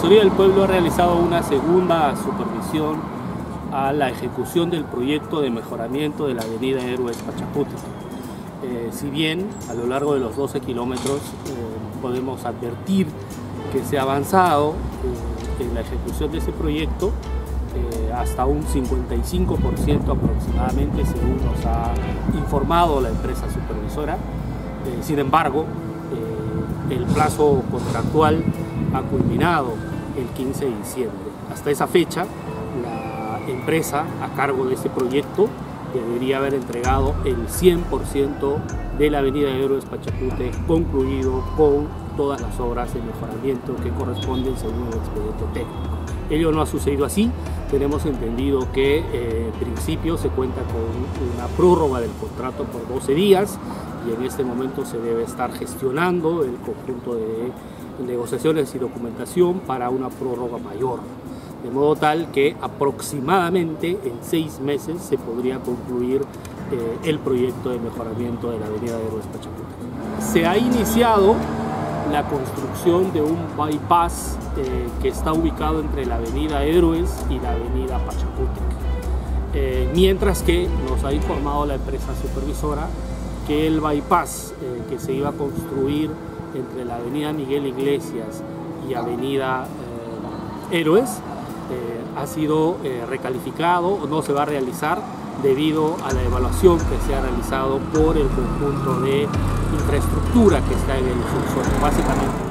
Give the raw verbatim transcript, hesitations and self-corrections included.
Defensoría del Pueblo ha realizado una segunda supervisión a la ejecución del proyecto de mejoramiento de la avenida Héroes Pachacútec. Eh, si bien a lo largo de los doce kilómetros eh, podemos advertir que se ha avanzado eh, en la ejecución de ese proyecto eh, hasta un cincuenta y cinco por ciento aproximadamente, según nos ha informado la empresa supervisora. Eh, sin embargo, eh, el plazo contractual ha culminado el quince de diciembre. Hasta esa fecha, la empresa a cargo de este proyecto debería haber entregado el cien por ciento de la avenida Héroes Pachacútec concluido con todas las obras de mejoramiento que corresponden según el expediente técnico. Ello no ha sucedido así. Tenemos entendido que eh, en principio se cuenta con una prórroga del contrato por doce días y en este momento se debe estar gestionando el conjunto de negociaciones y documentación para una prórroga mayor, de modo tal que aproximadamente en seis meses se podría concluir eh, el proyecto de mejoramiento de la avenida Héroes Pachacútec. Se ha iniciado la construcción de un bypass eh, que está ubicado entre la avenida Héroes y la avenida Pachacútec, eh, mientras que nos ha informado la empresa supervisora que el bypass eh, que se iba a construir entre la avenida Miguel Iglesias y avenida eh, Héroes eh, ha sido eh, recalificado, no se va a realizar debido a la evaluación que se ha realizado por el conjunto de infraestructura que está en el subsuelo, básicamente